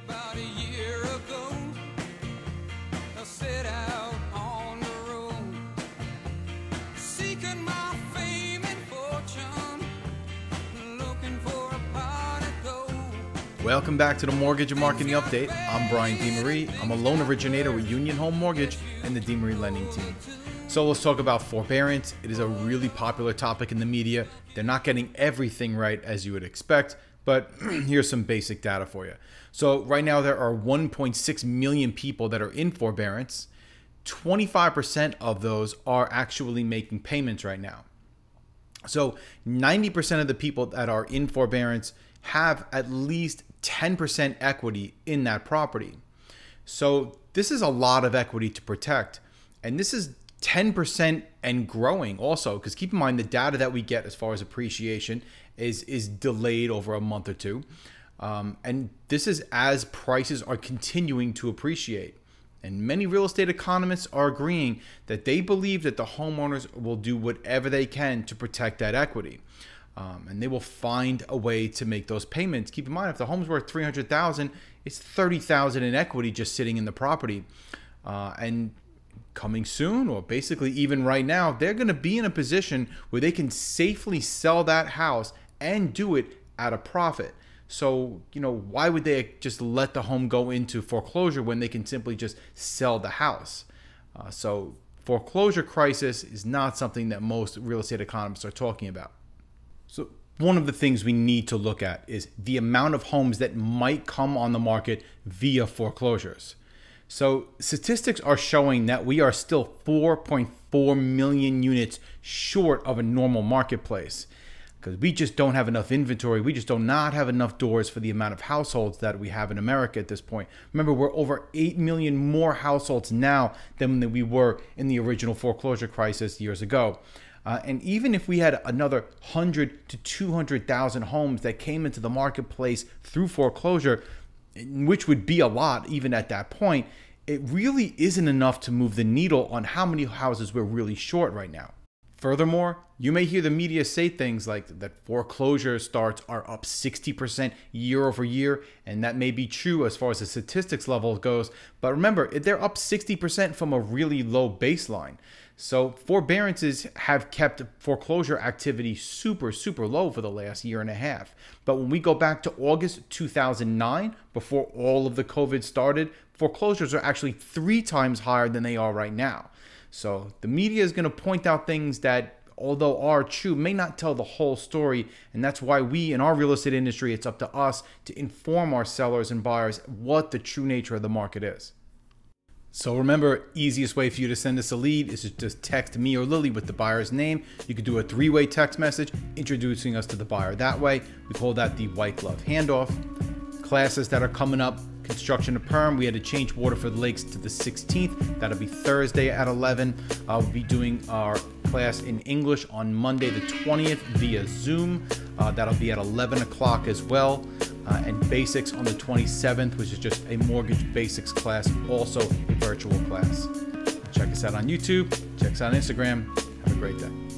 About a year ago, I set out on the road, seeking my fame and fortune, looking for a pot of gold. Welcome back to the Mortgage and Marketing Update. I'm Brian DeMarie. I'm a loan originator with Union Home Mortgage and the DeMarie Lending Team. So let's talk about forbearance. It is a really popular topic in the media. They're not getting everything right as you would expect, but here's some basic data for you. So right now there are 1.6 million people that are in forbearance. 25% of those are actually making payments right now. So 90% of the people that are in forbearance have at least 10% equity in that property. So this is a lot of equity to protect. And this is 10% and growing also, because keep in mind the data that we get as far as appreciation is delayed over a month or two. And this is as prices are continuing to appreciate. And many real estate economists are agreeing that they believe that the homeowners will do whatever they can to protect that equity. And they will find a way to make those payments. Keep in mind, if the home's worth $300,000, it's $30,000 in equity just sitting in the property. And coming soon, or basically even right now, they're going to be in a position where they can safely sell that house and do it at a profit. So, why would they just let the home go into foreclosure when they can simply just sell the house? So foreclosure crisis is not something that most real estate economists are talking about. So one of the things we need to look at is the amount of homes that might come on the market via foreclosures. So statistics are showing that we are still 4.4 million units short of a normal marketplace, because we just don't have enough inventory. We just do not have enough doors for the amount of households that we have in America at this point. Remember, we're over 8 million more households now than we were in the original foreclosure crisis years ago. And even if we had another 100 to 200,000 homes that came into the marketplace through foreclosure, which would be a lot even at that point, it really isn't enough to move the needle on how many houses we're really short right now. Furthermore, you may hear the media say things like that foreclosure starts are up 60% year over year, and that may be true as far as the statistics level goes, but remember, they're up 60% from a really low baseline. So forbearances have kept foreclosure activity super low for the last year and a half. But when we go back to August 2009, before all of the COVID started, foreclosures are actually 3 times higher than they are right now. So the media is going to point out things that, although are true, may not tell the whole story. And that's why we, in our real estate industry, it's up to us to inform our sellers and buyers what the true nature of the market is. So remember, easiest way for you to send us a lead is to just text me or Lily with the buyer's name. You could do a 3-way text message introducing us to the buyer that way. We call that the white glove handoff. Classes that are coming up, construction to perm, we had to change Waterford Lakes to the 16th. That'll be Thursday at 11. We'll be doing our class in English on Monday the 20th via Zoom. That'll be at 11 o'clock as well. And basics on the 27th, which is just a mortgage basics class, also a virtual class. Check us out on YouTube, check us out on Instagram. Have a great day.